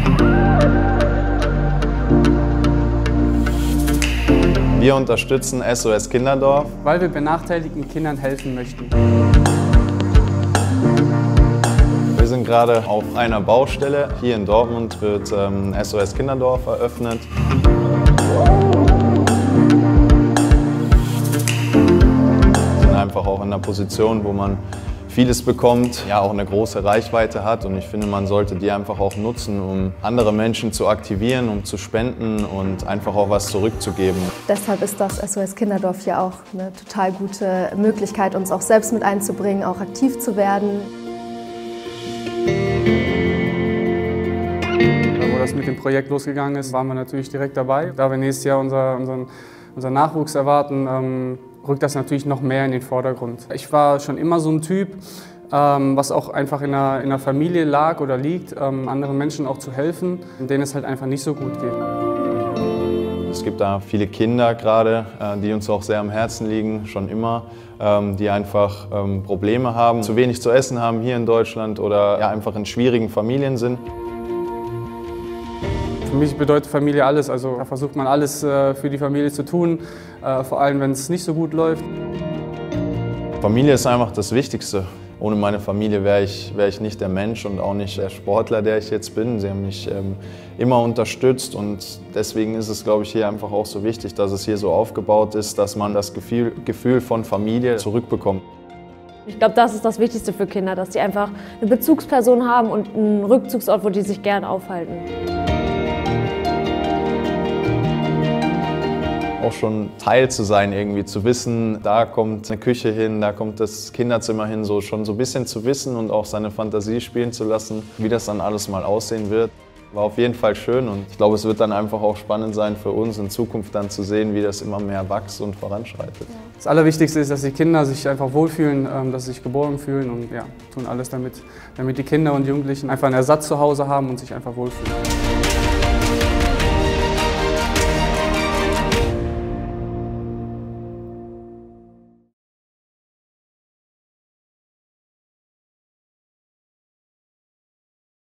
Wir unterstützen SOS Kinderdorf, weil wir benachteiligten Kindern helfen möchten. Wir sind gerade auf einer Baustelle. Hier in Dortmund wird SOS Kinderdorf eröffnet. Wir sind einfach auch in einer Position, wo man vieles bekommt, ja auch eine große Reichweite hat, und ich finde, man sollte die einfach auch nutzen, um andere Menschen zu aktivieren, um zu spenden und einfach auch was zurückzugeben. Deshalb ist das SOS Kinderdorf ja auch eine total gute Möglichkeit, uns auch selbst mit einzubringen, auch aktiv zu werden. Wo das mit dem Projekt losgegangen ist, waren wir natürlich direkt dabei. Da wir nächstes Jahr unseren Nachwuchs erwarten, rückt das natürlich noch mehr in den Vordergrund. Ich war schon immer so ein Typ, was auch einfach in der Familie lag oder liegt, anderen Menschen auch zu helfen, denen es halt einfach nicht so gut geht. Es gibt da viele Kinder gerade, die uns auch sehr am Herzen liegen, schon immer, die einfach Probleme haben, zu wenig zu essen haben hier in Deutschland oder ja, einfach in schwierigen Familien sind. Für mich bedeutet Familie alles, also da versucht man alles für die Familie zu tun, vor allem wenn es nicht so gut läuft. Familie ist einfach das Wichtigste. Ohne meine Familie wäre ich nicht der Mensch und auch nicht der Sportler, der ich jetzt bin. Sie haben mich immer unterstützt, und deswegen ist es, glaube ich, hier einfach auch so wichtig, dass es hier so aufgebaut ist, dass man das Gefühl von Familie zurückbekommt. Ich glaube, das ist das Wichtigste für Kinder, dass sie einfach eine Bezugsperson haben und einen Rückzugsort, wo die sich gern aufhalten. Auch schon Teil zu sein, irgendwie zu wissen, da kommt eine Küche hin, da kommt das Kinderzimmer hin, so schon so ein bisschen zu wissen und auch seine Fantasie spielen zu lassen, wie das dann alles mal aussehen wird. War auf jeden Fall schön, und ich glaube, es wird dann einfach auch spannend sein für uns in Zukunft dann zu sehen, wie das immer mehr wächst und voranschreitet. Das Allerwichtigste ist, dass die Kinder sich einfach wohlfühlen, dass sie sich geborgen fühlen, und ja, tun alles damit die Kinder und Jugendlichen einfach einen Ersatz zu Hause haben und sich einfach wohlfühlen.